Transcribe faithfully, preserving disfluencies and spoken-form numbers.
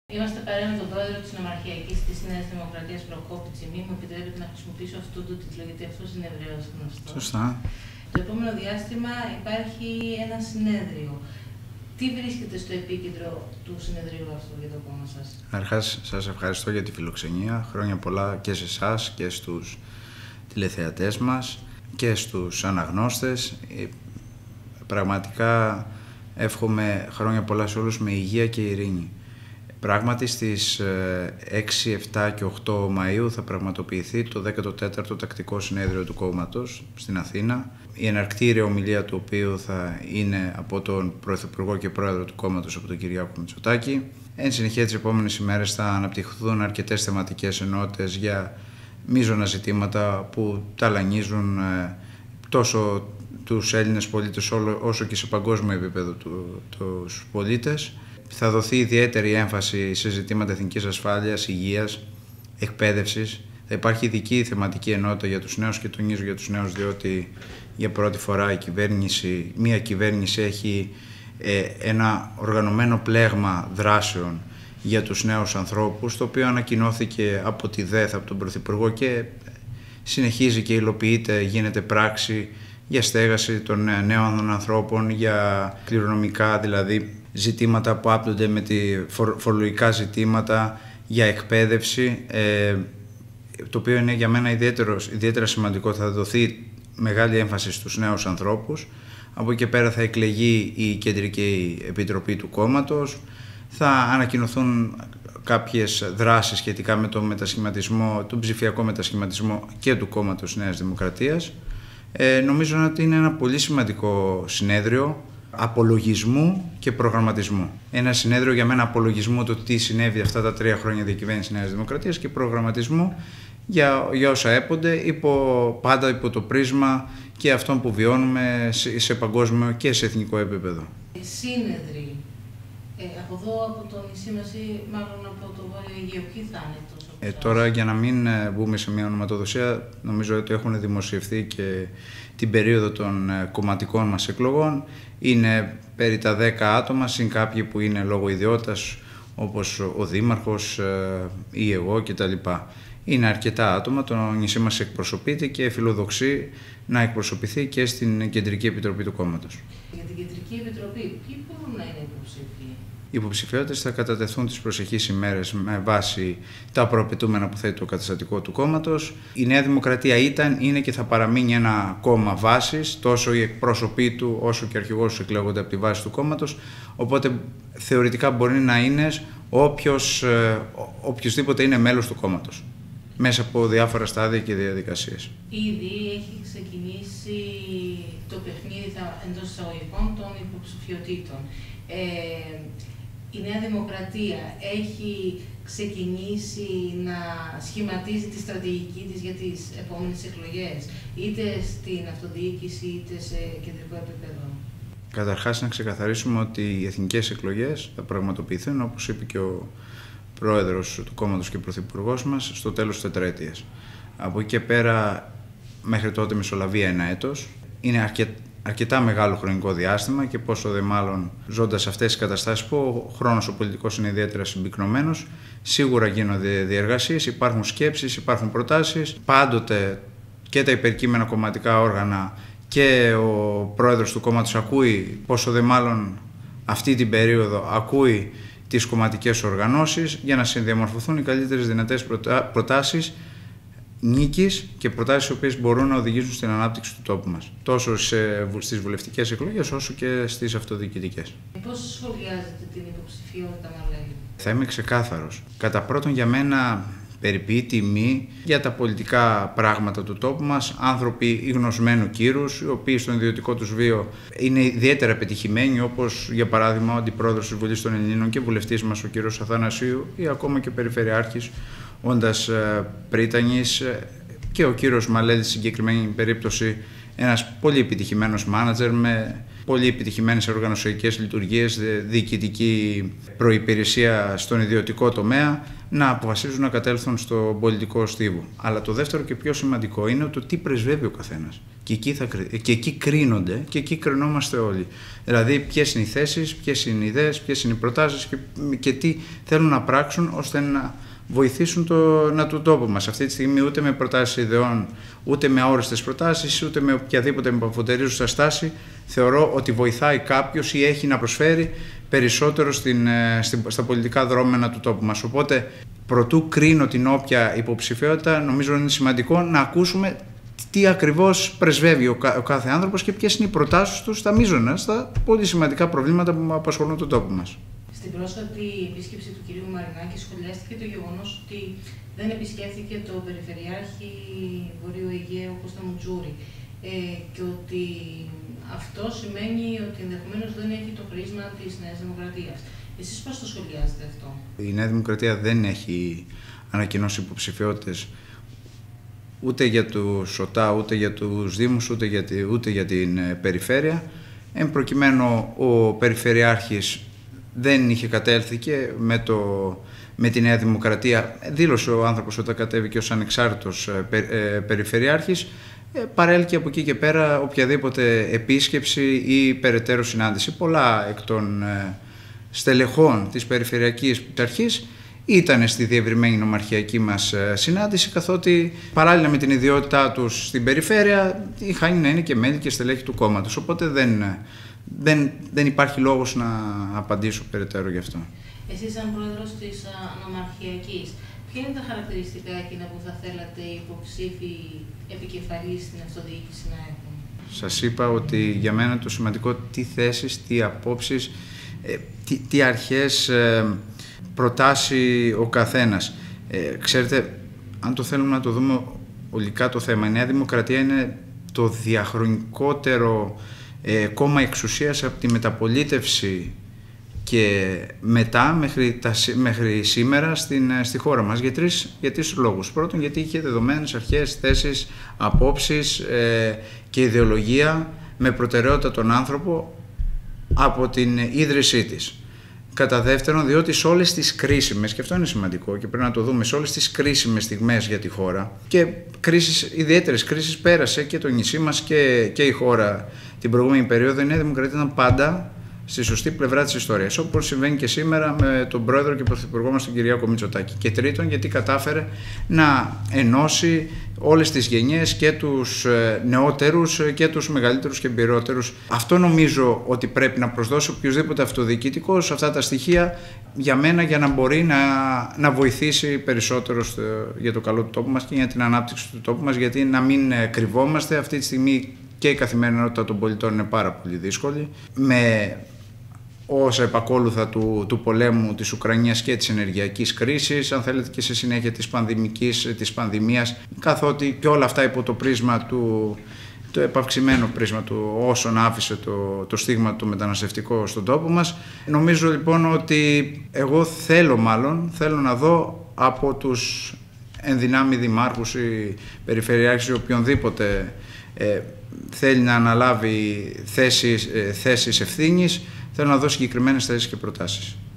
Είμαστε παρέα με τον πρόεδρο της Νομαρχιακής της Νέας Δημοκρατίας, Προκόπη Τσιμή. Μου επιτρέπετε να χρησιμοποιήσω αυτό το τίτλο, γιατί αυτό είναι ευρέως γνωστό. Σωστά. Το επόμενο διάστημα υπάρχει ένα συνέδριο. Τι βρίσκεται στο επίκεντρο του συνεδρίου αυτού για το κόμμα σας? Αρχάς, σας ευχαριστώ για τη φιλοξενία. Χρόνια πολλά και σε εσάς και στους τηλεθεατές μας και στους αναγνώστες. Πραγματικά εύχομαι χρόνια πολλά σε όλους με υγεία και ειρήνη. Πράγματι στις έξι, επτά και οκτώ Μαΐου θα πραγματοποιηθεί το δέκατο τέταρτο τακτικό συνέδριο του κόμματος στην Αθήνα. Η εναρκτήρια ομιλία του οποίου θα είναι από τον Πρωθυπουργό και Πρόεδρο του κόμματος, από τον Κυριάκο Μητσοτάκη. Εν συνεχεία τις επόμενες ημέρες θα αναπτυχθούν αρκετές θεματικές ενότητες για μείζωνα ζητήματα που ταλανίζουν τόσο τους Έλληνες πολίτες όσο και σε παγκόσμιο επίπεδο τους πολίτες. Θα δοθεί ιδιαίτερη έμφαση σε ζητήματα εθνικής ασφάλειας, υγείας, εκπαίδευσης. Θα υπάρχει ειδική θεματική ενότητα για τους νέους και τονίζω για τους νέους, διότι για πρώτη φορά η κυβέρνηση, μία κυβέρνηση έχει ε, ένα οργανωμένο πλέγμα δράσεων για τους νέους ανθρώπους, το οποίο ανακοινώθηκε από τη ΔΕΘ, από τον Πρωθυπουργό και συνεχίζει και υλοποιείται, γίνεται πράξη για στέγαση των νέων ανθρώπων, για κληρονομικά δηλαδή ζητήματα που άπτονται με τη φορολογικά ζητήματα, για εκπαίδευση, ε, το οποίο είναι για μένα ιδιαίτερα σημαντικό. Θα δοθεί μεγάλη έμφαση στους νέους ανθρώπους. Από εκεί και πέρα θα εκλεγεί η Κεντρική Επιτροπή του κόμματος, θα ανακοινωθούν κάποιες δράσεις σχετικά με τον μετασχηματισμό, τον ψηφιακό μετασχηματισμό και του κόμματος Νέας Δημοκρατίας. Ε, νομίζω ότι είναι ένα πολύ σημαντικό συνέδριο απολογισμού και προγραμματισμού. Ένα συνέδριο για μένα απολογισμού το τι συνέβη αυτά τα τρία χρόνια διακυβέρνησης Νέας Δημοκρατίας και προγραμματισμού για, για όσα έπονται, υπό, πάντα υπό το πρίσμα και αυτών που βιώνουμε σε, σε παγκόσμιο και σε εθνικό επίπεδο. Σύνεδροι, ε, από εδώ, από το νησί μας ή μάλλον από το Βόρειο Αιγαίο, ποιοι θα είναι τόσο? Ε, τώρα για να μην μπούμε σε μια ονοματοδοσία, νομίζω ότι έχουν δημοσιευθεί και την περίοδο των κομματικών μας εκλογών. Είναι περί τα δέκα άτομα, συν κάποιοι που είναι λόγω ιδιότητας, όπως ο Δήμαρχος ή εγώ κτλ. Είναι αρκετά άτομα, το νησί μας εκπροσωπείται και φιλοδοξεί να εκπροσωπηθεί και στην Κεντρική Επιτροπή του κόμματος. Για την Κεντρική Επιτροπή, ποιοι μπορούν να είναι υποψήφοι? Οι υποψηφιότητες θα κατατεθούν τις προσεχείς ημέρες με βάση τα προαπαιτούμενα που θέτει το καταστατικό του κόμματος. Η Νέα Δημοκρατία ήταν, είναι και θα παραμείνει ένα κόμμα βάσης, τόσο οι εκπρόσωποι του όσο και ο αρχηγός του εκλέγονται από τη βάση του κόμματος. Οπότε θεωρητικά μπορεί να είναι όποιος, οποιοσδήποτε είναι μέλος του κόμματος, μέσα από διάφορα στάδια και διαδικασίες. Ήδη έχει ξεκινήσει το παιχνίδι εντός εισαγωγικών των υποψηφιωτήτων. Ε, η Νέα Δημοκρατία έχει ξεκινήσει να σχηματίζει τη στρατηγική της για τις επόμενες εκλογές, είτε στην αυτοδιοίκηση είτε σε κεντρικό επίπεδο? Καταρχάς να ξεκαθαρίσουμε ότι οι εθνικές εκλογές θα πραγματοποιηθούν, όπως είπε και ο Πρόεδρος του κόμματος και Πρωθυπουργός μας, στο τέλος της τετραετίας. Από εκεί και πέρα, μέχρι τότε μεσολαβεί ένα έτος. Είναι αρκετά αρκετά μεγάλο χρονικό διάστημα και πόσο δε μάλλον ζώντας αυτές τις καταστάσεις που ο χρόνος ο πολιτικός είναι ιδιαίτερα συμπυκνωμένος, σίγουρα γίνονται διεργασίες, υπάρχουν σκέψεις, υπάρχουν προτάσεις. Πάντοτε και τα υπερκείμενα κομματικά όργανα και ο πρόεδρος του κόμματος ακούει, πόσο δε μάλλον αυτή την περίοδο ακούει τις κομματικές οργανώσεις για να συνδιαμορφωθούν οι καλύτερες δυνατές προτάσεις νίκης και προτάσεις οι οποίες μπορούν να οδηγήσουν στην ανάπτυξη του τόπου μας, τόσο σε, στις βουλευτικές εκλογές όσο και στις αυτοδιοικητικές. Πώς σχολιάζετε την υποψηφιότητα Μαρλέλη? Θα είμαι ξεκάθαρος. Κατά πρώτον, για μένα περιποιεί τιμή για τα πολιτικά πράγματα του τόπου μας, άνθρωποι γνωσμένου κύρους, οι οποίοι στον ιδιωτικό τους βίο είναι ιδιαίτερα πετυχημένοι, όπως για παράδειγμα ο Αντιπρόεδρος της Βουλής των Ελλήνων και βουλευτής μας ο κύριος Αθανασίου ή ακόμα και ο Περιφερειάρχης όντας πρίτανης και ο κύριος Μαλέλης, στην συγκεκριμένη περίπτωση ένας πολύ επιτυχημένος μάνατζερ με πολύ επιτυχημένες οργανωσιακές λειτουργίες, διοικητική προϋπηρεσία στον ιδιωτικό τομέα, να αποφασίζουν να κατέλθουν στο πολιτικό στίβο. Αλλά το δεύτερο και πιο σημαντικό είναι το τι πρεσβεύει ο καθένας. Και εκεί, θα, και εκεί κρίνονται και εκεί κρινόμαστε όλοι. Δηλαδή, ποιες είναι οι θέσεις, ποιες είναι οι ιδέες, ποιες είναι οι προτάσεις και, και τι θέλουν να πράξουν ώστε να βοηθήσουν το, να τον τόπο μας. Αυτή τη στιγμή ούτε με προτάσεις ιδεών, ούτε με αόριστες προτάσεις, ούτε με οποιαδήποτε μπαφωτερίζουσα στάση θεωρώ ότι βοηθάει κάποιος ή έχει να προσφέρει περισσότερο στην, στην, στα πολιτικά δρόμενα του τόπου μας. Οπότε, προτού κρίνω την όποια υποψηφιότητα, νομίζω είναι σημαντικό να ακούσουμε τι ακριβώς πρεσβεύει ο, ο κάθε άνθρωπος και ποιες είναι οι προτάσεις του στα μείζωνα, στα πολύ σημαντικά προβλήματα που απασχολούν τον τόπο μας. Στην πρόσφατη επίσκεψη του κυρίου Μαρινάκη σχολιάστηκε το γεγονός ότι δεν επισκέφθηκε το Περιφερειάρχη Βορείου Αιγαίου Κώστα Μουτζούρη ε, και ότι αυτό σημαίνει ότι ενδεχομένως δεν έχει το χρήσμα της Νέας Δημοκρατίας. Εσείς πώς το σχολιάζετε αυτό? Η Νέα Δημοκρατία δεν έχει ανακοινώσει υποψηφιότητες ούτε για τους ΟΤΑ, ούτε για τους Δήμους, ούτε για, τη, ούτε για την Περιφέρεια. Εν προκειμένου ο Περιφερειάρχης δεν είχε κατέλθει και με, το, με τη Νέα Δημοκρατία. Δήλωσε ο άνθρωπος όταν κατέβηκε ως ανεξάρτητος ε, ε, Περιφερειάρχης. Ε, παρέλκει από εκεί και πέρα οποιαδήποτε επίσκεψη ή περαιτέρω συνάντηση. Πολλά εκ των ε, στελεχών της Περιφερειακής Πειθαρχίας ήταν στη διευρυμένη νομαρχιακή μας ε, συνάντηση, καθότι παράλληλα με την ιδιότητά τους στην Περιφέρεια είχαν να είναι και μέλη και στελέχη του κόμματος. Οπότε δεν... Δεν, δεν υπάρχει λόγος να απαντήσω περαιτέρω γι' αυτό. Εσείς, σαν πρόεδρος της νομαρχιακής, ποια είναι τα χαρακτηριστικά εκείνα που θα θέλατε οι υποψήφοι επικεφαλής στην αυτοδιοίκηση να έχουν? Σας είπα ότι για μένα το σημαντικό τι θέσεις, τι απόψεις, ε, τι, τι αρχές ε, προτάσει ο καθένας. Ε, ξέρετε, αν το θέλουμε να το δούμε ολικά το θέμα, η Νέα Δημοκρατία είναι το διαχρονικότερο Ε, κόμμα εξουσίας από τη μεταπολίτευση και μετά μέχρι, τα, μέχρι σήμερα στην, στη χώρα μας για τρεις, για τρεις λόγους. Πρώτον, γιατί είχε δεδομένες αρχές, θέσεις, απόψεις ε, και ιδεολογία με προτεραιότητα τον άνθρωπο από την ίδρυσή της. Κατά δεύτερον, διότι σε όλες τις κρίσιμες, και αυτό είναι σημαντικό και πρέπει να το δούμε, σε όλες τις κρίσιμες στιγμές για τη χώρα και κρίσεις, ιδιαίτερες κρίσεις πέρασε και το νησί μας και, και η χώρα την προηγούμενη περίοδο, η Νέα Δημοκρατία ήταν πάντα στη σωστή πλευρά της ιστορίας, όπως συμβαίνει και σήμερα με τον πρόεδρο και πρωθυπουργό μας τον Κυριάκο Μητσοτάκη. Και τρίτον, γιατί κατάφερε να ενώσει όλες τις γενιές και τους νεότερους και τους μεγαλύτερους και εμπειρότερους. Αυτό νομίζω ότι πρέπει να προσδώσει οποιοδήποτε αυτοδιοικητικός σε αυτά τα στοιχεία για μένα, για να μπορεί να, να βοηθήσει περισσότερο στο, για το καλό του τόπου μας και για την ανάπτυξη του τόπου μας, γιατί να μην κρυβόμαστε αυτή τη στιγμή. Και η καθημερινότητα των πολιτών είναι πάρα πολύ δύσκολη, με όσα επακόλουθα του, του πολέμου της Ουκρανίας και της ενεργειακής κρίσης, αν θέλετε και σε συνέχεια της πανδημικής, της πανδημίας, καθότι και όλα αυτά υπό το πρίσμα του, το επαυξημένο πρίσμα του όσον άφησε το, το στίγμα του μεταναστευτικό στον τόπο μας. Νομίζω λοιπόν ότι εγώ θέλω μάλλον, θέλω να δω από τους ενδυνάμει δημάρχους ή περιφερειάρχες ή οποιονδήποτε ε, θέλει να αναλάβει θέσεις, θέσεις ευθύνης, θέλω να δώσει συγκεκριμένες θέσεις και προτάσεις.